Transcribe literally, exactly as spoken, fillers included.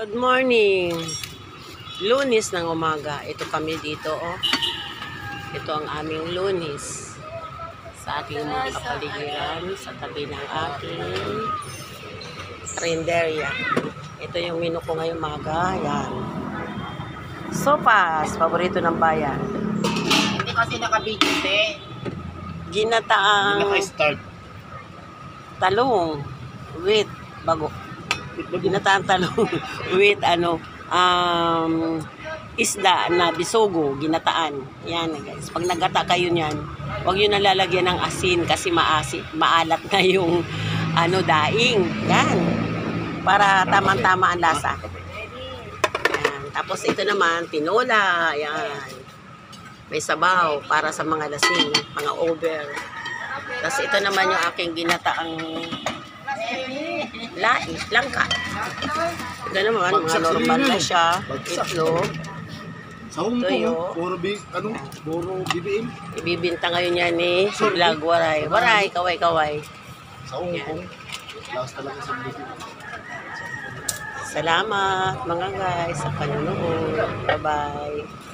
Good morning. Lunes ng umaga. Ito kami dito, oh. Ito ang aming lunes. Sa aking mga kapaligiran, sa tabi ng aking Trinderia. Ito yung menu ko ngayong umaga. Yan. Sopas, paborito ng bayan. Hindi kasi naka-video, te. Ginataang Hindi naka-start. talong with bago. Ginataang talong with ano, um, isda na bisogo, ginataan. Yan guys. Pag nagata kayo niyan, huwag yun nalalagyan ng asin kasi maasi, maalat na yung ano, daing. Yan. Para tamang-tama ang lasa. Yan. Tapos ito naman, tinola. Yan. May sabaw para sa mga lasing, mga over. Tapos ito naman yung aking ginataang lai, langka. Ito naman, mga normal na siya. Itlog. Sa Hong Kong, Tuyo. puro bi, ano, puro B B M. Ibibinta ngayon yan ni eh. Vlog Waray. Waray, kaway, kaway. Sa Hong Yan. Kong, last talaga sa B B M. Salamat mga guys sa panonood. Bye-bye.